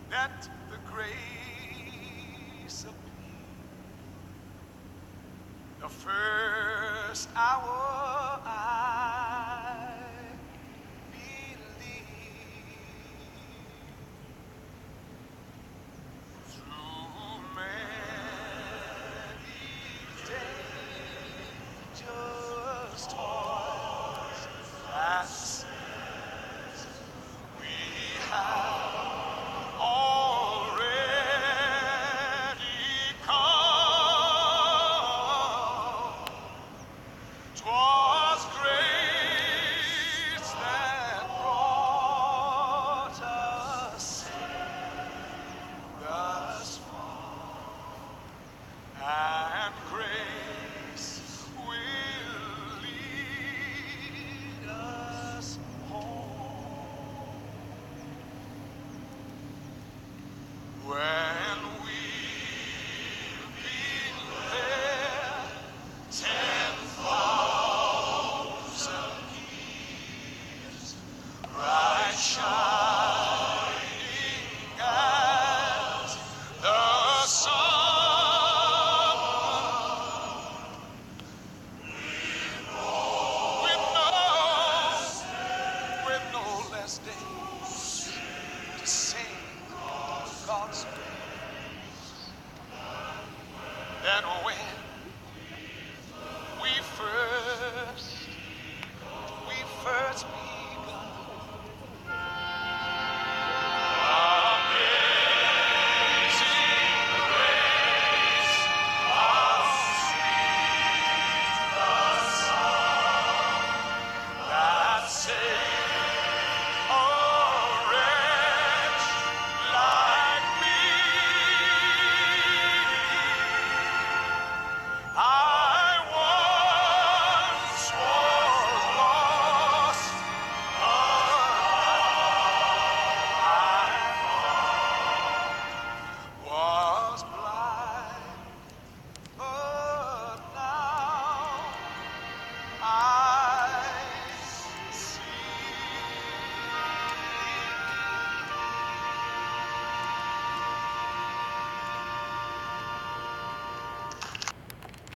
Let the grace appear. The first hour I believe, through many dangerous toils that we have already come. 'Twas grace that brought us thus far, and grace will lead us home. When we've been there 10,000 years, bright shining as the sun, with no less days to sing God's praise than when